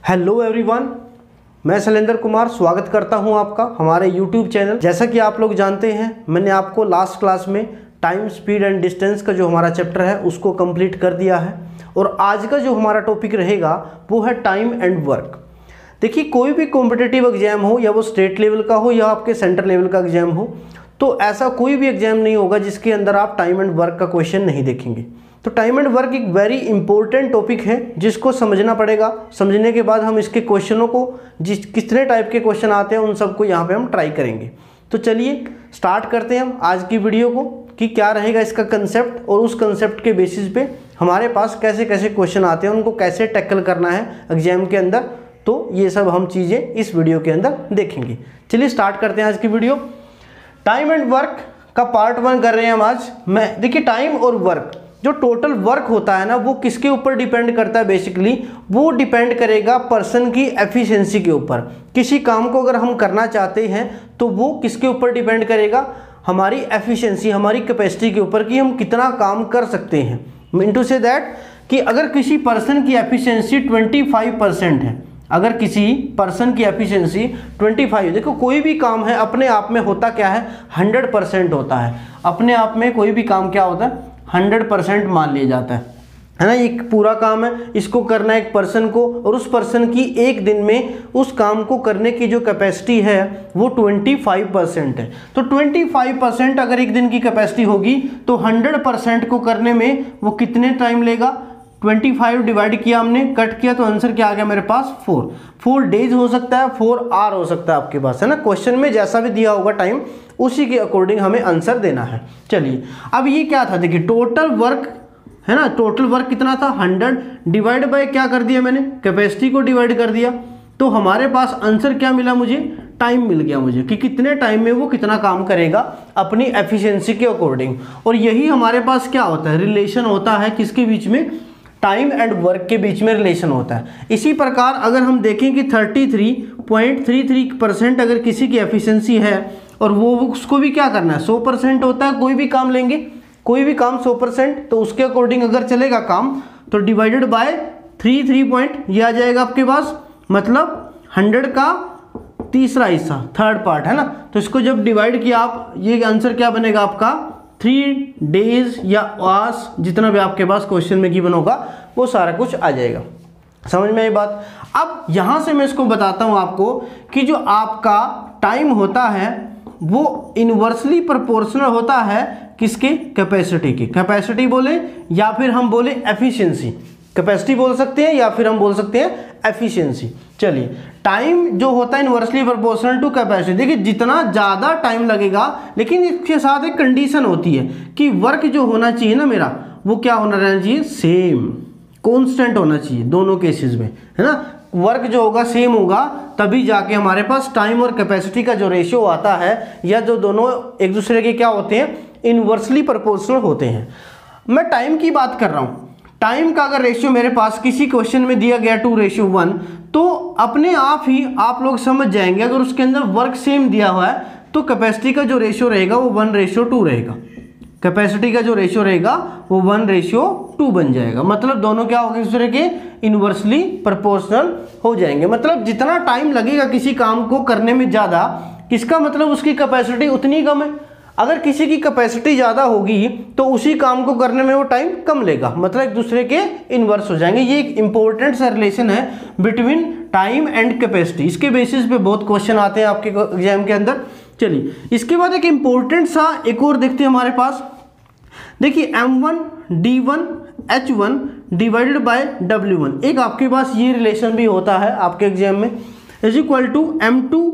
Hello everyone, मैं शैलेंद्र कुमार स्वागत करता हूं आपका हमारे यूट्यूब चैनल। जैसा कि आप लोग जानते हैं, मैंने आपको लास्ट क्लास में टाइम, स्पीड एंड डिस्टेंस का जो हमारा चैप्टर है उसको कंप्लीट कर दिया है और आज का जो हमारा टॉपिक रहेगा वो है टाइम एंड वर्क। देखिए, कोई भी कॉम्पिटिटिव एग्जाम हो, या वो स्टेट लेवल का हो या आपके सेंट्रल लेवल का एग्जाम हो, तो ऐसा कोई भी एग्जाम नहीं होगा जिसके अंदर आप टाइम एंड वर्क का क्वेश्चन नहीं देखेंगे। तो टाइम एंड वर्क एक वेरी इंपॉर्टेंट टॉपिक है जिसको समझना पड़ेगा। समझने के बाद हम इसके क्वेश्चनों को, कितने टाइप के क्वेश्चन आते हैं उन सबको यहाँ पे हम ट्राई करेंगे। तो चलिए स्टार्ट करते हैं हम आज की वीडियो को कि क्या रहेगा इसका कंसेप्ट, और उस कंसेप्ट के बेसिस पे हमारे पास कैसे कैसे क्वेश्चन आते हैं, उनको कैसे टैकल करना है एग्जाम के अंदर। तो ये सब हम चीज़ें इस वीडियो के अंदर देखेंगे। चलिए स्टार्ट करते हैं आज की वीडियो। टाइम एंड वर्क का पार्ट 1 कर रहे हैं हम आज। देखिए, टाइम और वर्क, जो टोटल वर्क होता है ना, वो किसके ऊपर डिपेंड करता है? बेसिकली वो डिपेंड करेगा पर्सन की एफिशिएंसी के ऊपर। किसी काम को अगर हम करना चाहते हैं तो वो किसके ऊपर डिपेंड करेगा? हमारी एफिशिएंसी, हमारी कैपेसिटी के ऊपर कि हम कितना काम कर सकते हैं। मीन टू से दैट कि अगर किसी पर्सन की एफिशिएंसी 25% है, अगर किसी पर्सन की एफिशिएंसी 25, देखो कोई भी काम है अपने आप में होता क्या है, 100% होता है। अपने आप में कोई भी काम क्या होता है, 100% मान लिया जाता है ना। एक पूरा काम है, इसको करना है एक पर्सन को, और उस पर्सन की एक दिन में उस काम को करने की जो कैपेसिटी है वो 25% है। तो 25% अगर एक दिन की कैपेसिटी होगी तो 100% को करने में वो कितने टाइम लेगा? 25 डिवाइड किया हमने, कट किया, तो आंसर क्या आ गया मेरे पास? 4 डेज हो सकता है, 4 आवर हो सकता है आपके पास, है ना। क्वेश्चन में जैसा भी दिया होगा टाइम, उसी के अकॉर्डिंग हमें आंसर देना है। चलिए, अब ये क्या था? देखिए, टोटल वर्क है ना, टोटल वर्क कितना था? 100 डिवाइड बाय क्या कर दिया मैंने? कैपेसिटी को डिवाइड कर दिया। तो हमारे पास आंसर क्या मिला? मुझे टाइम मिल गया, मुझे कि कितने टाइम में वो कितना काम करेगा अपनी एफिशिएंसी के अकॉर्डिंग। और यही हमारे पास क्या होता है? रिलेशन होता है किसके बीच में? टाइम एंड वर्क के बीच में रिलेशन होता है। इसी प्रकार अगर हम देखें कि 33.33% अगर किसी की एफिशिएंसी है और वो उसको भी क्या करना है, 100% होता है। कोई भी काम लेंगे, कोई भी काम 100%, तो उसके अकॉर्डिंग अगर चलेगा काम, तो डिवाइडेड बाय 3 पॉइंट ये आ जाएगा आपके पास, मतलब 100 का तीसरा हिस्सा, थर्ड पार्ट, है ना। तो इसको जब डिवाइड किया आप, ये आंसर क्या बनेगा आपका? 3 डेज या आवर्स, जितना भी आपके पास क्वेश्चन में गिवन होगा वो सारा कुछ आ जाएगा। समझ में आई बात? अब यहां से मैं इसको बताता हूं आपको कि जो आपका टाइम होता है वो इनवर्सली प्रोपोर्शनल होता है किसके? कैपेसिटी की। कैपेसिटी बोले या फिर हम बोले एफिशिएंसी। कैपेसिटी बोल सकते हैं या फिर हम बोल सकते हैं एफिशिएंसी। चलिए, टाइम जो होता है इनवर्सली प्रोपोर्शनल टू कैपेसिटी। देखिए, जितना ज़्यादा टाइम लगेगा, लेकिन इसके साथ एक कंडीशन होती है कि वर्क जो होना चाहिए ना मेरा, वो क्या होना रहना चाहिए? सेम, कांस्टेंट होना चाहिए दोनों केसेस में, है ना। वर्क जो होगा सेम होगा, तभी जाके हमारे पास टाइम और कैपेसिटी का जो रेशियो आता है, या जो दोनों एक दूसरे के क्या होते हैं, इनवर्सली प्रोपोर्शनल होते हैं। मैं टाइम की बात कर रहा हूँ। टाइम का अगर रेशियो मेरे पास किसी क्वेश्चन में दिया गया 2:1, तो अपने आप ही आप लोग समझ जाएंगे, अगर उसके अंदर वर्क सेम दिया हुआ है तो कैपेसिटी का जो रेशियो रहेगा वो 1:2 रहेगा। कैपेसिटी का जो रेशियो रहेगा वो 1:2 बन जाएगा। मतलब दोनों क्या होंगे? दूसरे के इनवर्सली प्रोपोर्शनल हो जाएंगे। मतलब जितना टाइम लगेगा किसी काम को करने में ज़्यादा, किसका मतलब उसकी कैपेसिटी उतनी कम है। अगर किसी की कैपेसिटी ज़्यादा होगी तो उसी काम को करने में वो टाइम कम लेगा, मतलब एक दूसरे के इन्वर्स हो जाएंगे। ये एक इंपॉर्टेंट सा रिलेशन है बिटवीन टाइम एंड कैपेसिटी। इसके बेसिस पे बहुत क्वेश्चन आते हैं आपके एग्जाम के अंदर। चलिए, इसके बाद एक इंपॉर्टेंट सा एक और देखते हैं हमारे पास। देखिए, M1 D1 H1 divided by W1, एक आपके पास ये रिलेशन भी होता है आपके एग्जाम में, is equal to M2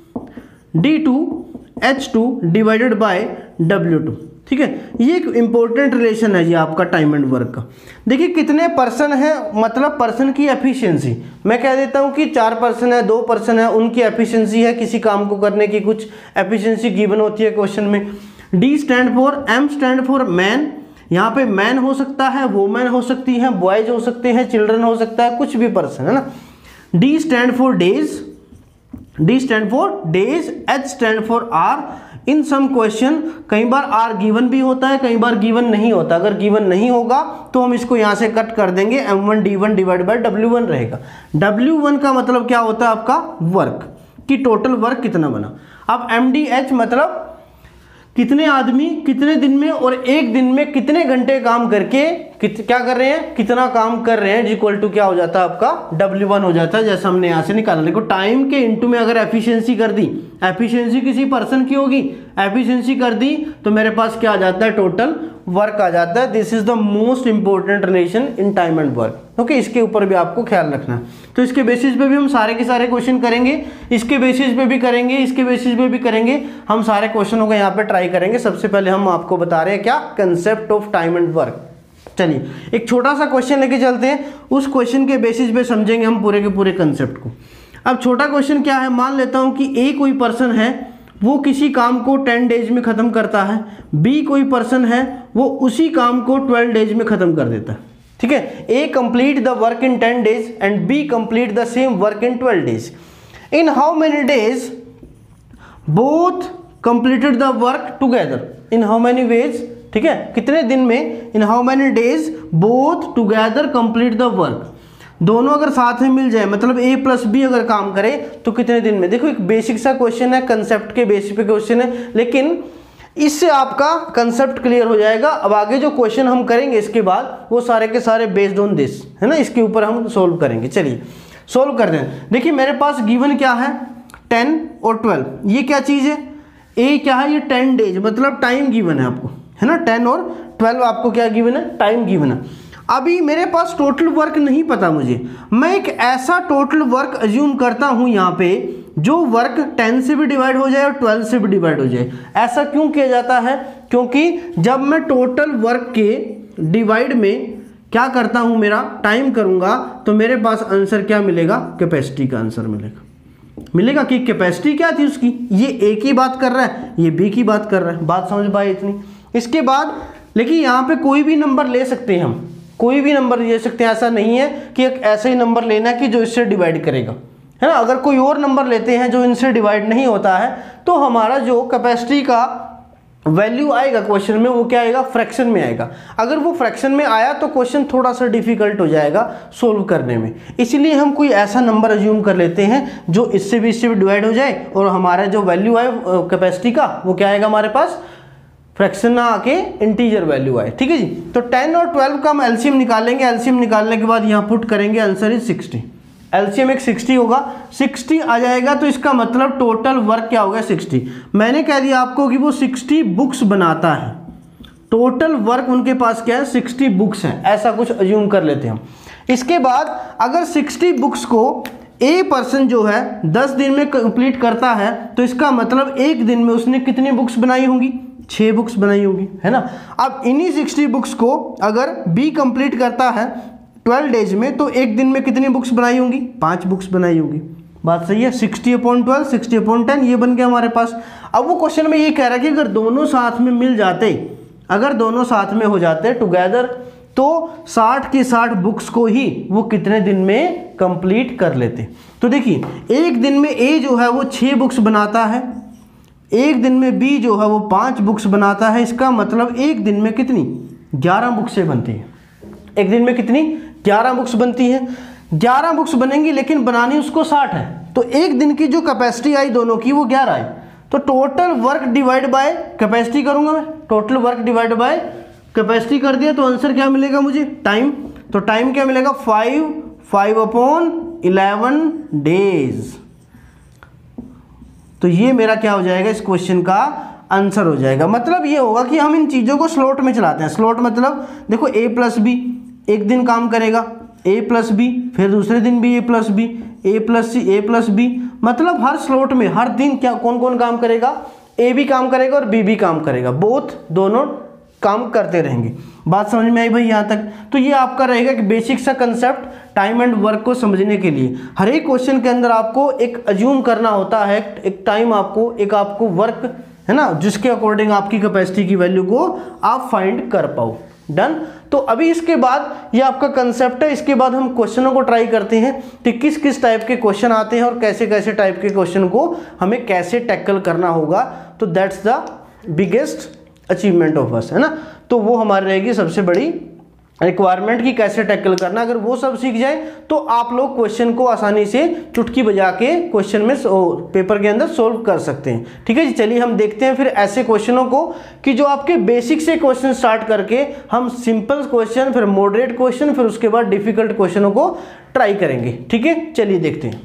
D2 H2 divided by W2। ठीक है, ये एक इंपॉर्टेंट रिलेशन है ये आपका टाइम एंड वर्क का। देखिए, कितने पर्सन है, मतलब पर्सन की एफिशिएंसी। मैं कह देता हूँ कि 4 पर्सन है, 2 पर्सन है, उनकी एफिशिएंसी है किसी काम को करने की, कुछ एफिशिएंसी गिवन होती है क्वेश्चन में। D stand for, M stand for man. यहाँ पे मैन हो सकता है, वोमेन हो सकती है, बॉयज हो सकते हैं, चिल्ड्रन हो सकता है, कुछ भी पर्सन, है ना। D stand for days, D stand for days, H stand for hours. In some question कई बार आर गिवन भी होता है, कई बार गिवन नहीं होता। अगर गिवन नहीं होगा तो हम इसको यहाँ से कट कर देंगे, m1d1 डिवाइड बाय W1 रहेगा। W1 का मतलब क्या होता है आपका वर्क, कि टोटल वर्क कितना बना। अब MDH मतलब कितने आदमी कितने दिन में और एक दिन में कितने घंटे काम करके क्या कर रहे हैं, कितना काम कर रहे हैं, इक्वल टू क्या हो जाता है आपका W1 हो जाता है, जैसा हमने यहाँ से निकाला। देखो टाइम के इनटू में अगर एफिशिएंसी कर दी, एफिशिएंसी किसी पर्सन की होगी, एफिशिएंसी कर दी तो मेरे पास क्या आ जाता है, टोटल वर्क आ जाता है। This is the most important relation in time and work. Okay, इसके ऊपर भी आपको ख्याल रखना है। तो इसके बेसिस पे भी हम सारे के सारे क्वेश्चन करेंगे, इसके बेसिस पे भी करेंगे, इसके बेसिस पे भी करेंगे। हम सारे क्वेश्चनों को यहाँ पे ट्राई करेंगे। सबसे पहले हम आपको बता रहे हैं क्या, concept of time and work. चलिए एक छोटा सा क्वेश्चन लेके चलते हैं, उस क्वेश्चन के बेसिस पे समझेंगे हम पूरे के पूरे कंसेप्ट को। अब छोटा क्वेश्चन क्या है, मान लेता हूं कि ए कोई पर्सन है, वो किसी काम को 10 डेज में खत्म करता है, बी कोई पर्सन है, वो उसी काम को 12 डेज में खत्म कर देता है। ठीक है, A complete the work in 10 days and B complete the same work in 12 days. In how many days both completed the work together, in how many ways, ठीक है, कितने दिन में, in how many days both together complete the work. दोनों अगर साथ में मिल जाए, मतलब ए प्लस बी अगर काम करे तो कितने दिन में। देखो एक बेसिक सा क्वेश्चन है, कंसेप्ट के बेसिस पे क्वेश्चन है, लेकिन इससे आपका कंसेप्ट क्लियर हो जाएगा। अब आगे जो क्वेश्चन हम करेंगे इसके बाद वो सारे के सारे बेस्ड ऑन दिस है ना, इसके ऊपर हम सोल्व करेंगे। चलिए सोल्व कर दें। देखिए मेरे पास गिवन क्या है, 10 और 12। ये क्या चीज़ है, ए क्या है, ये 10 डेज मतलब टाइम गिवन है आपको, है ना। 10 और 12 आपको क्या गिवन है, टाइम गिवन है। अभी मेरे पास टोटल वर्क नहीं पता मुझे, मैं एक ऐसा टोटल वर्क अज्यूम करता हूं यहाँ पे जो वर्क 10 से भी डिवाइड हो जाए और 12 से भी डिवाइड हो जाए। ऐसा क्यों किया जाता है, क्योंकि जब मैं टोटल वर्क के डिवाइड में क्या करता हूं, मेरा टाइम करूंगा, तो मेरे पास आंसर क्या मिलेगा, कैपेसिटी का आंसर मिलेगा कि कैपेसिटी क्या थी उसकी। ये ए की बात कर रहा है, ये बी की बात कर रहा है। बात समझ पाए इतनी। इसके बाद लेकिन यहाँ पे कोई भी नंबर ले सकते हैं, हम कोई भी नंबर ले सकते हैं। ऐसा नहीं है कि एक ऐसा ही नंबर लेना कि जो इससे डिवाइड करेगा, है ना। अगर कोई और नंबर लेते हैं जो इनसे डिवाइड नहीं होता है, तो हमारा जो कैपेसिटी का वैल्यू आएगा क्वेश्चन में, वो क्या आएगा, फ्रैक्शन में आएगा। अगर वो फ्रैक्शन में आया तो क्वेश्चन थोड़ा सा डिफिकल्ट हो जाएगा सोल्व करने में। इसलिए हम कोई ऐसा नंबर अज्यूम कर लेते हैं जो इससे भी डिवाइड हो जाए और हमारा जो वैल्यू आए कैपेसिटी का, वो क्या आएगा हमारे पास, फ्रैक्शन ना आके इंटीजर वैल्यू आए। ठीक है जी। तो 10 और 12 का हम एलसीएम निकालेंगे। एलसीएम निकालने के बाद यहाँ पुट करेंगे, आंसर इज 60। एलसीएम एक 60 होगा, 60 आ जाएगा, तो इसका मतलब टोटल वर्क क्या होगा, 60। मैंने कह दिया आपको कि वो 60 बुक्स बनाता है। टोटल वर्क उनके पास क्या है, 60 बुक्स हैं, ऐसा कुछ अज्यूम कर लेते हैं हम। इसके बाद अगर 60 बुक्स को ए पर्सन जो है 10 दिन में कंप्लीट करता है, तो इसका मतलब एक दिन में उसने कितनी बुक्स बनाई होंगी, 6 बुक्स बनाई होगी, है ना। अब इन्हीं 60 बुक्स को अगर बी कंप्लीट करता है 12 डेज में, तो एक दिन में कितनी बुक्स बनाई होंगी, 5 बुक्स बनाई होंगी। बात सही है। 60/12 60/10 ये बन गया हमारे पास। अब वो क्वेश्चन में ये कह रहा है कि अगर दोनों साथ में मिल जाते, अगर दोनों साथ में हो जाते टुगेदर, तो 60 की 60 बुक्स को ही वो कितने दिन में कंप्लीट कर लेते। तो देखिए एक दिन में ए जो है वो 6 बुक्स बनाता है, एक दिन में बी जो है वो 5 बुक्स बनाता है। इसका मतलब एक दिन में कितनी, 11 बुक्सें बनती हैं। एक दिन में कितनी, 11 बुक्स बनती हैं। 11 बुक्स बनेंगी, लेकिन बनानी उसको 60 है, तो एक दिन की जो कैपेसिटी आई दोनों की वो 11 आई। तो total work divide by capacity करूंगा मैं, total work divide by capacity कर दिया, तो आंसर क्या मिलेगा मुझे, टाइम। तो टाइम क्या मिलेगा, 5/11 डेज। तो ये मेरा क्या हो जाएगा, इस क्वेश्चन का आंसर हो जाएगा। मतलब ये होगा कि हम इन चीज़ों को स्लॉट में चलाते हैं। स्लॉट मतलब देखो ए प्लस बी, एक दिन काम करेगा ए प्लस बी, फिर दूसरे दिन भी A plus B, A plus C, A plus B. मतलब हर स्लॉट में हर दिन क्या कौन कौन काम करेगा, ए भी काम करेगा और बी भी काम करेगा, बोथ दोनों काम करते रहेंगे। बात समझ में आई भाई यहाँ तक। तो ये आपका रहेगा कि बेसिक सा कंसेप्ट टाइम एंड वर्क को समझने के लिए हर एक क्वेश्चन के अंदर आपको एक अज्यूम करना होता है, एक टाइम आपको, एक आपको वर्क, है ना, जिसके अकॉर्डिंग आपकी कैपेसिटी की वैल्यू को आप फाइंड कर पाओ। डन। तो अभी इसके बाद ये आपका कंसेप्ट है। इसके बाद हम क्वेश्चनों को ट्राई करते हैं कि किस किस टाइप के क्वेश्चन आते हैं और कैसे कैसे टाइप के क्वेश्चन को हमें कैसे टैकल करना होगा। तो that's the biggest achievement of us, है ना। तो वो हमारी रहेगी सबसे बड़ी रिक्वायरमेंट की कैसे टैकल करना। अगर वो सब सीख जाए तो आप लोग क्वेश्चन को आसानी से चुटकी बजा के क्वेश्चन में पेपर के अंदर सोल्व कर सकते हैं। ठीक है जी, चलिए हम देखते हैं फिर ऐसे क्वेश्चनों को कि जो आपके बेसिक से क्वेश्चन स्टार्ट करके हम सिंपल क्वेश्चन, फिर मॉडरेट क्वेश्चन, फिर उसके बाद डिफिकल्ट क्वेश्चनों को ट्राई करेंगे। ठीक है, चलिए देखते हैं।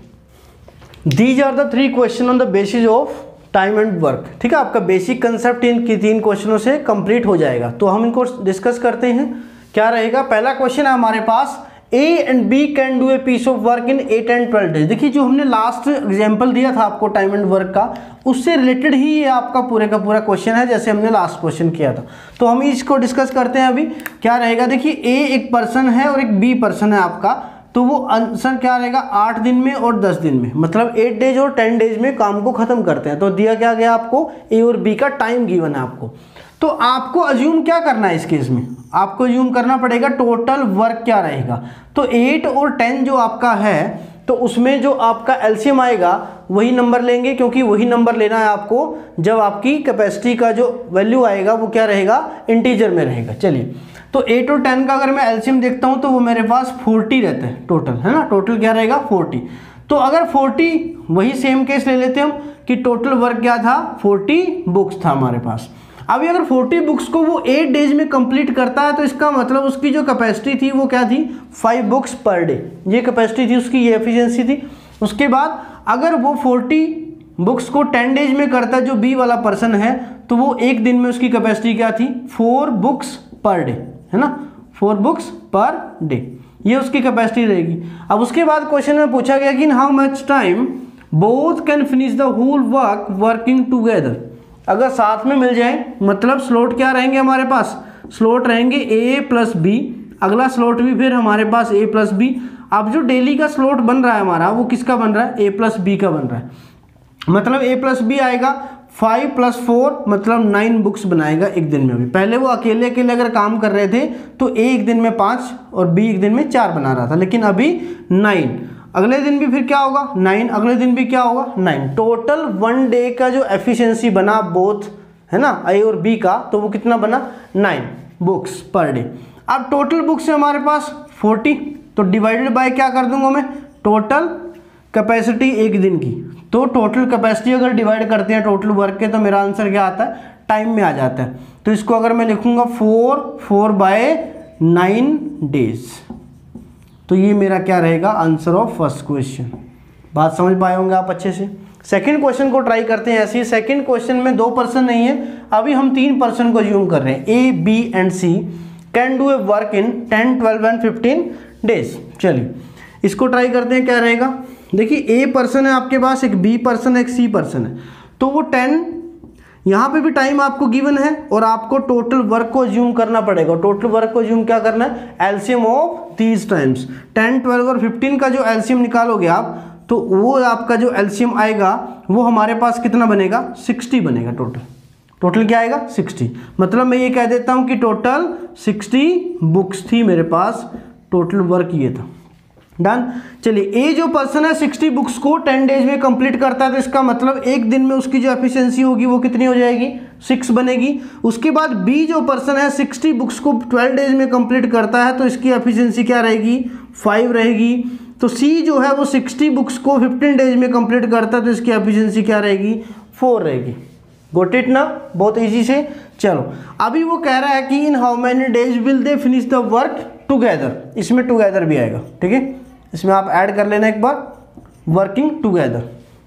These are the 3 question on the basis of time and work. ठीक है, आपका बेसिक कंसेप्ट इन 3 क्वेश्चनों से कंप्लीट हो जाएगा। तो हम इनको डिस्कस करते हैं। क्या रहेगा? पहला क्वेश्चन है हमारे पास, A and B can do a piece of work in 8 and 12 days. देखिए जो हमने लास्ट एग्जांपल दिया था आपको टाइम एंड वर्क का, उससे रिलेटेड ही ये आपका पूरे का पूरा क्वेश्चन है, जैसे हमने लास्ट क्वेश्चन किया था। तो हम इसको डिस्कस करते हैं अभी। क्या रहेगा? देखिए ए एक पर्सन है और एक बी पर्सन है आपका, तो वो आंसर क्या रहेगा? 8 दिन में और 10 दिन में, मतलब 8 डेज और 10 डेज में काम को खत्म करते हैं। तो दिया क्या गया आपको? ए और बी का टाइम गिवन है आपको। तो आपको अज्यूम क्या करना है इस केस में? आपको अज्यूम करना पड़ेगा टोटल वर्क क्या रहेगा। तो 8 और 10 जो आपका है, तो उसमें जो आपका एलसीएम आएगा वही नंबर लेंगे, क्योंकि वही नंबर लेना है आपको जब आपकी कैपेसिटी का जो वैल्यू आएगा वो क्या रहेगा? इंटीजर में रहेगा। चलिए, तो 8 और 10 का अगर मैं एलसीएम देखता हूं तो वो मेरे पास 40 रहता है टोटल, है ना। टोटल क्या रहेगा? 40। तो अगर 40, वही सेम केस ले लेते हम कि टोटल वर्क क्या था? 40 बुक्स था हमारे पास। अभी अगर 40 बुक्स को वो 8 डेज में कंप्लीट करता है तो इसका मतलब उसकी जो कैपेसिटी थी वो क्या थी? 5 बुक्स पर डे। ये कैपेसिटी थी उसकी, ये एफिशिएंसी थी। उसके बाद अगर वो 40 बुक्स को 10 डेज में करता है जो बी वाला पर्सन है, तो वो एक दिन में उसकी कैपेसिटी क्या थी? 4 बुक्स पर डे, है ना। 4 बुक्स पर डे, ये उसकी कैपेसिटी रहेगी। अब उसके बाद क्वेश्चन में पूछा गया कि in how much time both can finish the whole work working together. अगर साथ में मिल जाए, मतलब स्लॉट क्या रहेंगे हमारे पास? स्लॉट रहेंगे ए प्लस बी, अगला स्लॉट भी फिर हमारे पास ए प्लस बी। अब जो डेली का स्लॉट बन रहा है हमारा, वो किसका बन रहा है? ए प्लस बी का बन रहा है। मतलब ए प्लस बी आएगा 5 + 4, मतलब 9 बुक्स बनाएगा एक दिन में। अभी पहले वो अकेले अकेले अगर काम कर रहे थे तो ए एक दिन में 5 और बी एक दिन में 4 बना रहा था, लेकिन अभी 9। अगले दिन भी फिर क्या होगा? 9। अगले दिन भी क्या होगा? 9। टोटल 1 डे का जो एफिशिएंसी बना बोथ, है ना, ए और बी का, तो वो कितना बना? 9 बुक्स पर डे। अब टोटल बुक्स है हमारे पास 40, तो डिवाइडेड बाय क्या कर दूंगा मैं? टोटल कैपेसिटी एक दिन की। तो टोटल कैपेसिटी अगर डिवाइड करते हैं टोटल वर्क के, तो मेरा आंसर क्या आता है? टाइम में आ जाता है। तो इसको अगर मैं लिखूंगा 4/9 डेज, तो ये मेरा क्या रहेगा? Answer of first question. बात समझ पाए होंगे आप अच्छे से। सेकंड क्वेश्चन को ट्राई करते हैं ऐसे ही। सेकंड क्वेश्चन में 2 पर्सन नहीं है, अभी हम 3 पर्सन को अज्यूम कर रहे हैं। A, B and C can do a work in 10, 12 and 15 days. चलिए इसको ट्राई करते हैं, क्या रहेगा? देखिए ए पर्सन है आपके पास, एक बी पर्सन है, एक सी पर्सन है। तो वो 10, यहाँ पे भी टाइम आपको गिवन है और आपको टोटल वर्क को अज्यूम करना पड़ेगा। टोटल वर्क को अज्यूम क्या करना है? LCM of these times. 10, 12 और 15 का जो एलसीएम निकालोगे आप, तो वो आपका जो एलसीएम आएगा वो हमारे पास कितना बनेगा? 60 बनेगा टोटल। टोटल क्या आएगा? 60। मतलब मैं ये कह देता हूँ कि टोटल 60 बुक्स थी मेरे पास, टोटल वर्क ये था। डन। चलिए ए जो पर्सन है 60 बुक्स को 10 डेज में कंप्लीट करता है, तो इसका मतलब एक दिन में उसकी जो एफिशिएंसी होगी वो कितनी हो जाएगी? 6 बनेगी। उसके बाद बी जो पर्सन है 60 बुक्स को 12 डेज में कंप्लीट करता है, तो इसकी एफिशिएंसी क्या रहेगी? 5 रहेगी। तो सी जो है वो 60 बुक्स को 15 डेज में कंप्लीट करता है, तो इसकी एफिशिएंसी क्या रहेगी? 4 रहेगी। गोट इट ना? बहुत ईजी से। चलो अभी वो कह रहा है कि in how many days will they finish the work together. इसमें टुगेदर भी आएगा, ठीक है, इसमें आप ऐड कर लेना एक बार, working together.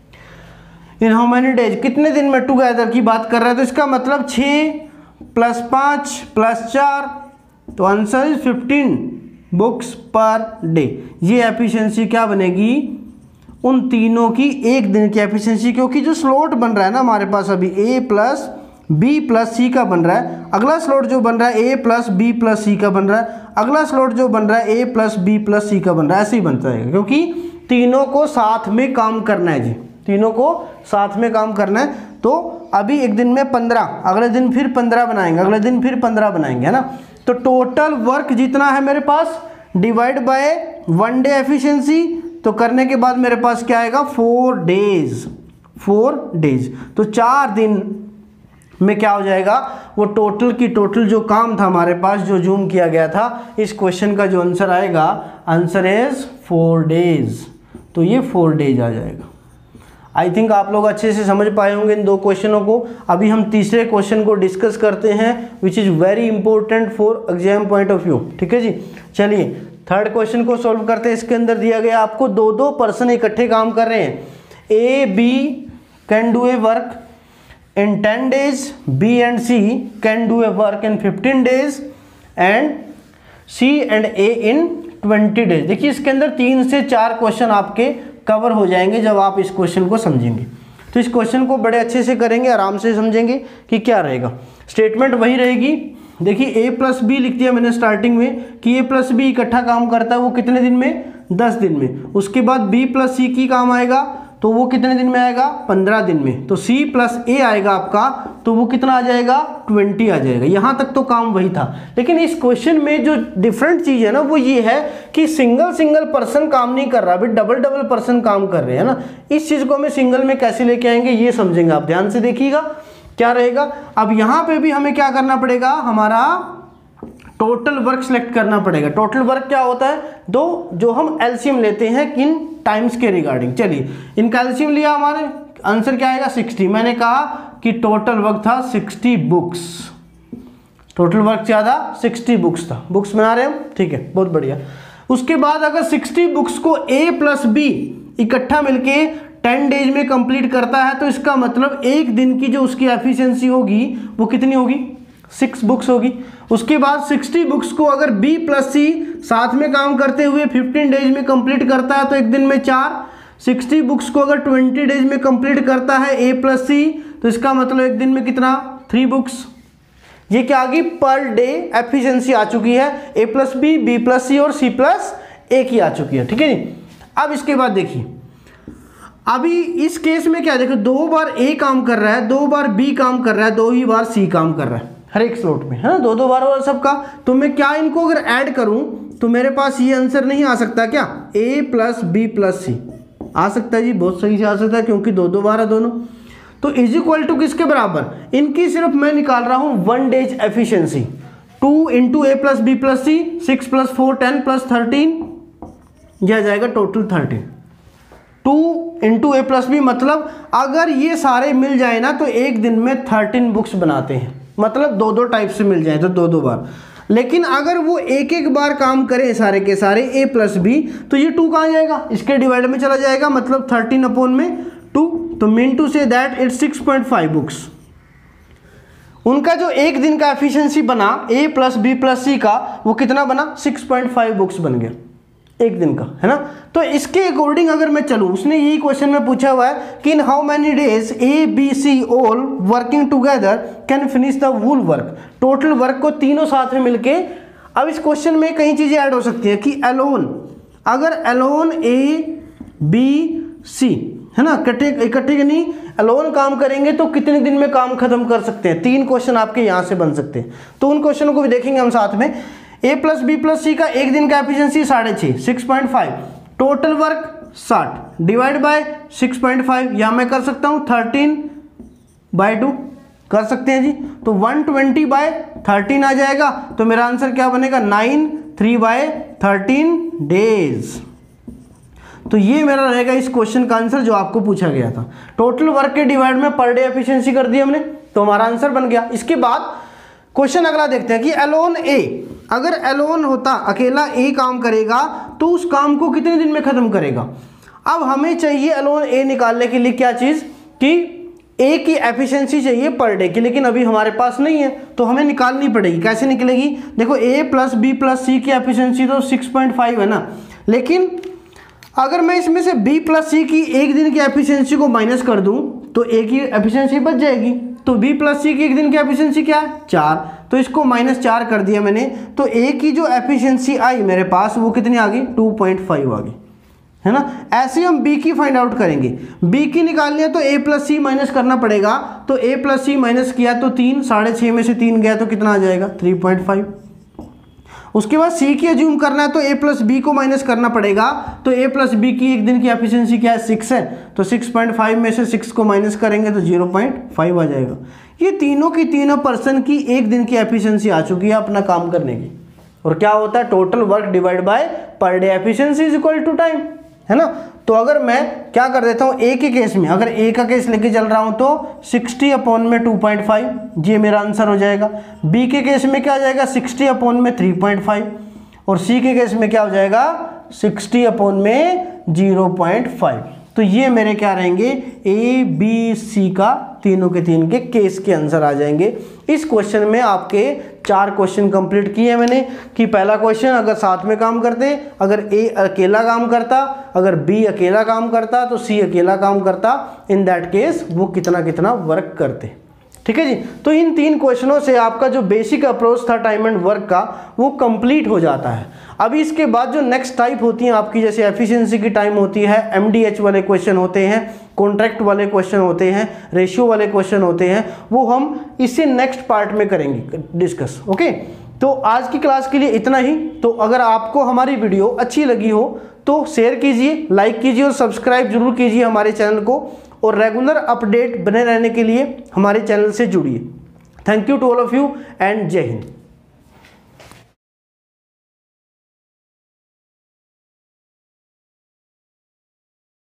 In how many days, कितने दिन में टुगेदर की बात कर रहा है, तो इसका मतलब 6 + 5 + 4, तो answer is 15 books per day. ये एफिशिएंसी क्या बनेगी? उन तीनों की एक दिन की एफिशिएंसी, क्योंकि जो स्लॉट बन रहा है ना हमारे पास अभी A plus B plus C का बन रहा है, अगला स्लॉट जो बन रहा है A plus B plus C का बन रहा है, अगला स्लॉट जो बन रहा है A plus B plus C का बन रहा है, ऐसे ही बनता है, क्योंकि तीनों को साथ में काम करना है जी, तीनों को साथ में काम करना है। तो अभी एक दिन में 15, अगले दिन फिर 15 बनाएंगे, अगले दिन फिर 15 बनाएंगे, है ना। तो टोटल वर्क जितना है मेरे पास डिवाइड बाय 1 डे एफिशिएंसी, तो करने के बाद मेरे पास क्या आएगा? 4 डेज। 4 डेज, तो 4 दिन में क्या हो जाएगा, वो टोटल की टोटल जो काम था हमारे पास जो जूम किया गया था, इस क्वेश्चन का जो आंसर आएगा, आंसर इज 4 डेज। तो ये 4 डेज आ जाएगा। आई थिंक आप लोग अच्छे से समझ पाए होंगे इन 2 क्वेश्चनों को। अभी हम तीसरे क्वेश्चन को डिस्कस करते हैं which is very important for exam point of view. ठीक है जी, चलिए थर्ड क्वेश्चन को सॉल्व करते हैं। इसके अंदर दिया गया आपको 2 पर्सन इकट्ठे काम कर रहे हैं। A B can do a work in 10 days, B and C can do a work in 15 days and C and A in 20 days। देखिए इसके अंदर 3 से 4 क्वेश्चन आपके कवर हो जाएंगे जब आप इस क्वेश्चन को समझेंगे। तो इस क्वेश्चन को बड़े अच्छे से करेंगे, आराम से समझेंगे कि क्या रहेगा। स्टेटमेंट वही रहेगी। देखिए A प्लस बी लिख दिया मैंने स्टार्टिंग में कि A प्लस बी इकट्ठा काम करता है, वो कितने दिन में, 10 दिन में। उसके बाद B प्लस सी की काम आएगा तो वो कितने दिन में आएगा, 15 दिन में। तो C प्लस ए आएगा आपका तो वो कितना आ जाएगा, 20 आ जाएगा। यहाँ तक तो काम वही था, लेकिन इस क्वेश्चन में जो डिफरेंट चीज़ है ना वो ये है कि सिंगल पर्सन काम नहीं कर रहा, अभी डबल पर्सन काम कर रहे हैं ना। इस चीज़ को हमें सिंगल में कैसे लेके आएंगे ये समझेंगे। आप ध्यान से देखिएगा क्या रहेगा। अब यहाँ पे भी हमें क्या करना पड़ेगा, हमारा टोटल वर्क सिलेक्ट करना पड़ेगा। टोटल वर्क क्या होता है, जो हम एलसीएम लेते हैं किन टाइम्स के रिगार्डिंग। चलिए इनका एलसीएम लिया, हमारे आंसर क्या आएगा, 60। मैंने कहा कि टोटल वर्क था 60 बुक्स। टोटल वर्क क्या था, 60 बुक्स था। बुक्स बना रहे हम, ठीक है, बहुत बढ़िया। उसके बाद अगर 60 बुक्स को A प्लस बी इकट्ठा मिलके 10 डेज में कंप्लीट करता है तो इसका मतलब एक दिन की जो उसकी एफिशिएंसी होगी वो कितनी होगी, 6 बुक्स होगी। उसके बाद 60 बुक्स को अगर B प्लस सी साथ में काम करते हुए 15 डेज में कंप्लीट करता है तो एक दिन में 4। 60 बुक्स को अगर 20 डेज में कंप्लीट करता है A प्लस सी तो इसका मतलब एक दिन में कितना, 3 बुक्स। ये क्या आ गई, पर डे एफिशिएंसी आ चुकी है। A plus B, B plus C और C प्लस ए की आ चुकी है। ठीक है जी। अब इसके बाद देखिए, अभी इस केस में क्या, देखो 2 बार A काम कर रहा है, 2 बार B काम कर रहा है, 2 ही बार C काम कर रहा है हर एक स्लॉट में, है ना, 2 बार और सबका। तो मैं क्या इनको अगर ऐड करूं तो मेरे पास ये आंसर नहीं आ सकता क्या, A plus B plus C आ सकता है जी, बहुत सही से आ सकता है क्योंकि 2 बार है दोनों। तो इज इक्वल टू किसके बराबर, इनकी सिर्फ मैं निकाल रहा हूं 1 days efficiency. 2 into A plus B plus C, 6 plus 4 10 plus 13, यह आ जाएगा total 13। 2 into A plus B मतलब अगर ये सारे मिल जाए ना तो एक दिन में 13 बुक्स बनाते हैं, मतलब 2 टाइप से मिल जाए तो 2 बार। लेकिन अगर वो एक बार काम करें सारे के सारे A प्लस बी तो ये 2 कहाँ जाएगा, इसके डिवाइड में चला जाएगा, मतलब 13 अपॉन में 2। तो mean to say that it's 6.5 books. उनका जो एक दिन का एफिशिएंसी बना A plus B plus C का, वो कितना बना, 6.5 बुक्स बन गया एक दिन का, है ना। तो इसके अकॉर्डिंग अगर मैं चलूँ, उसने यही क्वेश्चन में पूछा हुआ है कि in how many days A B C all working together can finish the whole work. Total work को तीनों साथ में मिलके, अब इस क्वेश्चन में कई चीजें ऐड हो सकती है कि अलोन, अगर अलोन A B C, है ना, इकट्ठे नहीं, अलोन काम करेंगे तो कितने दिन में काम खत्म कर सकते हैं। 3 क्वेश्चन आपके यहाँ से बन सकते हैं, तो उन क्वेश्चनों को भी देखेंगे हम साथ में। A plus B plus C का एक दिन का efficiency 6.5, 6.5, total work 60 divide by 6.5, या मैं कर सकता हूँ 13/2 कर सकते हैं जी। तो 120/13 आ जाएगा। तो मेरा आंसर क्या बनेगा, 9 3/13 डेज। तो ये मेरा रहेगा इस क्वेश्चन का आंसर जो आपको पूछा गया था। टोटल वर्क के डिवाइड में पर डे एफिशिएंसी कर दी हमने, तो हमारा आंसर बन गया। इसके बाद क्वेश्चन अगला देखते हैं कि अलोन A, अगर अलोन होता, अकेला A काम करेगा तो उस काम को कितने दिन में खत्म करेगा। अब हमें चाहिए अलोन A निकालने के लिए क्या चीज, कि A की एफिशिएंसी चाहिए पर डे की, लेकिन अभी हमारे पास नहीं है तो हमें निकालनी पड़ेगी। कैसे निकलेगी, देखो A plus B plus C की एफिशिएंसी तो 6.5 है ना, लेकिन अगर मैं इसमें से B प्लस सी की एक दिन की एफिशिएंसी को माइनस कर दूं तो A की एफिशिएंसी बच जाएगी। तो B प्लस सी की एक दिन की एफिशिएंसी क्या है, 4, तो इसको -4 कर दिया मैंने। तो A की जो एफिशिएंसी आई मेरे पास वो कितनी आ गई, 2.5 आ गई, है ना। ऐसे हम B की फाइंड आउट करेंगे। B की निकालनी है तो A प्लस सी माइनस करना पड़ेगा। तो A प्लस सी माइनस किया तो 3, 6.5 में से 3 गया तो कितना आ जाएगा, 3.5। उसके बाद C की अज्यूम करना है तो A प्लस बी को माइनस करना पड़ेगा। तो A प्लस बी की एक दिन की एफिशिएंसी क्या है, 6 है। तो 6.5 में से 6 को माइनस करेंगे तो 0.5 आ जाएगा। ये तीनों की तीनों पर्सन की एक दिन की एफिशिएंसी आ चुकी है अपना काम करने की। और क्या होता है, total work divide by per day efficiency is equal to time, है ना। तो अगर मैं क्या कर देता हूँ, ए के केस में अगर ए का केस लेके चल रहा हूँ तो 60 अपॉन में 2.5, ये मेरा आंसर हो जाएगा। बी के केस में क्या आ जाएगा, 60 अपॉन में 3.5, और सी के केस में क्या हो जाएगा, 60 अपॉन में 0.5। तो ये मेरे क्या रहेंगे, ए बी सी का तीनों के तीन के केस के आंसर आ जाएंगे। इस क्वेश्चन में आपके 4 क्वेश्चन कंप्लीट किए मैंने कि पहला क्वेश्चन अगर साथ में काम करते, अगर ए अकेला काम करता, अगर बी अकेला काम करता, तो सी अकेला काम करता, इन दैट केस वो कितना कितना वर्क करते। ठीक है जी। तो इन 3 क्वेश्चनों से आपका जो बेसिक अप्रोच था टाइम एंड वर्क का वो कंप्लीट हो जाता है। अभी इसके बाद जो नेक्स्ट टाइप होती है आपकी, जैसे एफिशिएंसी की टाइम होती है, एमडीएच वाले क्वेश्चन होते हैं, कॉन्ट्रैक्ट वाले क्वेश्चन होते हैं, रेशियो वाले क्वेश्चन होते हैं, वो हम इससे नेक्स्ट पार्ट में करेंगे डिस्कस। ओके, तो आज की क्लास के लिए इतना ही। तो अगर आपको हमारी वीडियो अच्छी लगी हो तो शेयर कीजिए, लाइक कीजिए और सब्सक्राइब जरूर कीजिए हमारे चैनल को, और रेगुलर अपडेट बने रहने के लिए हमारे चैनल से जुड़िए। Thank you to all of you and जय हिंद।